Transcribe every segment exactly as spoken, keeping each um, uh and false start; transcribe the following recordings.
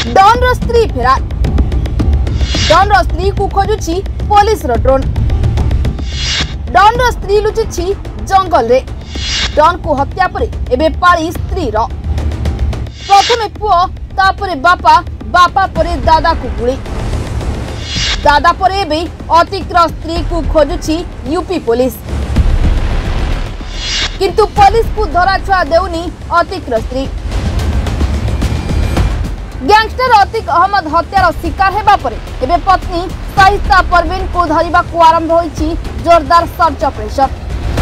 Don रो स्त्री फेरार। Don रो स्त्री को खोजुछि पुलिस रो ड्रोन। डॉन रो स्त्री लुचिछि जंगल रे। डॉन को हत्या परे एबे पाली स्त्री रो। प्रथमे पुओ तापरे बापा, बापा परे दादा को गुली। दादा परे एबे अतिक्र स्त्री को खोजुछि यूपी पुलिस। किंतु पुलिस को धरा छुआ देउनी अतिक्र स्त्री। गैंगस्टर अतिक अहमद हत्यार शिकार हेबा परे एबे पत्नी साहिस्ता परवीन को धरिबा को आरंभ होईछि जोरदार सर्च ऑपरेशन।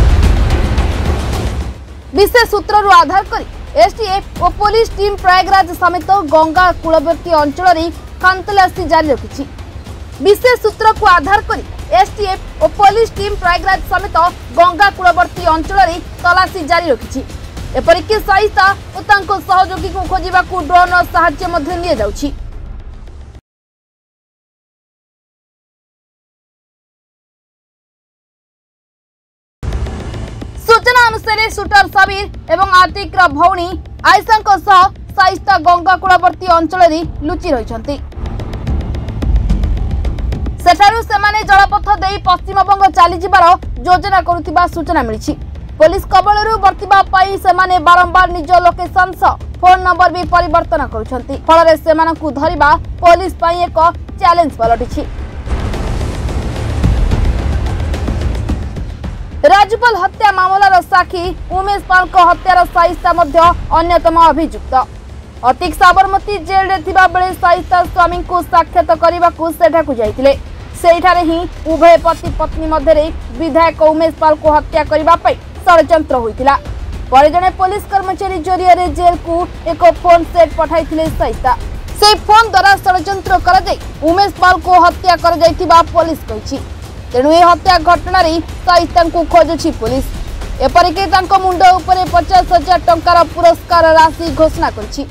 विशेष सूत्र रु आधार करी एसटीएफ और पुलिस टीम प्रयागराज समेत गंगा कूलवर्ती अंचल रे खानतलासी जारी रखिछि। विशेष सूत्र को आधार करी एसटीएफ और पुलिस टीम प्रयागराज समेत गंगा कूलवर्ती अंचल रे तलाशी जारी रखिछि। एपरिक साहिस्ता और तांको सहयोगी को खोजिबा को ड्रोन साहाय्य मध्ये लिया जाउछि। सूचना अनुसार शूटर साबिर एवं आतिक्र भौणी आयशा सह साहिस्ता गंगा कूलवर्ती अंचल रे लुचि रहिछन्ति। सेठारु सेमाने जलपथ देई पश्चिमबंग चली जिबार योजना करुथिबा सूचना मिलिछि। पुलिस कबलरू बर्तिबा पाई सेमाने बारंबार निज लोकेशन सह फोन नंबर भी परिवर्तन करुछन्ति। फलरे सेमानकु धरिबा पुलिस पाई एक चैलेंज पलटिछि। राजपाल हत्या मामलार साक्षी उमेश पाल को हत्यार साहिस्ता मध्य अन्यतम अभियुक्त। अतिक साबरमती जेल रे थिबा बेले साहिस्ता स्वामी को साक्षात करने को सेठाकु जाइतिले। सेठारे ही उभय पति पत्नी मध्य विधायक उमेश पाल को हत्या करबा पई षड्यंत्र होइतिला। परे जने पुलिस कर्मचारी जरिया रे जेल को एक फोन सेट पठाइथिले साहिस्ता। से फोन द्वारा षड्यंत्र कर जाई उमेश पाल को हत्या कर जाइतिबा पुलिस कहिछि। तेणु ए हत्या घटना रे साहिस्ता को खोजुछि पुलिस। एपरिके तांको मुंड उपरे पचास हजार टंकार पुरस्कार राशि घोषणा करछि।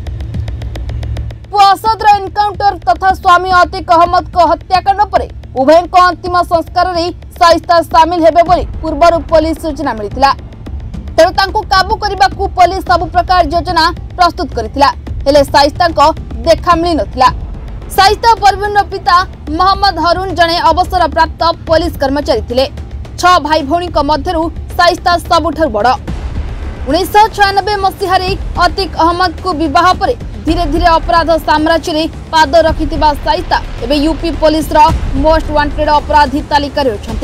असदर एनकाउंटर तथा स्वामी अतिक अहमद को हत्याकांड पर उभय को अंतिम संस्कार रे साहिस्ता सामिल हेबे बोली पूर्वर पुलिस सूचना मिलितिला। तेणु तांको काबू करबा को पुलिस सब प्रकार योजना प्रस्तुत करथिला। हेले साहिस्ता को देखा मिली नथिला। साहिस्ता परवीन रो पिता मोहम्मद हरुन जने अवसर प्राप्त पुलिस कर्मचारी थिले। छ भाई भौणी को मध्यरु साहिस्ता सबुठार बड़। उन्नीस सौ छियानबे मसीह अतिक अहमद को विवाह पर धीरे धीरे अपराध साम्राज्य रे पाद रखिथिबा साहिस्ता एबे यूपी पुलिस रो मोस्ट वांटेड अपराधी तालिका रे अछंती।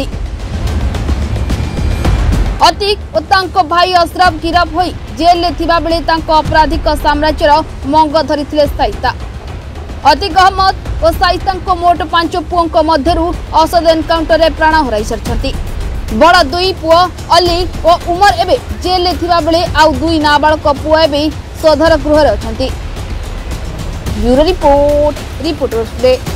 अतिक और तांको भाई अशरफ गिरफ होई जेल ले थिबा बेले तांको आपराधिक साम्राज्य रो मंग धरिथिले साहिस्ता। अतिक अहमद और साहिस्ता को मोट पांच पुओं को मध्यरु असद एनकाउंटर रे प्राण हराई सरछंती। बड़ दुई पुओ अली और उमर एबे जेल ले थिबा बेले आउ दुई नाबालक पुओ एबे सदर गृह रे अछंती। Bureau report reporters day.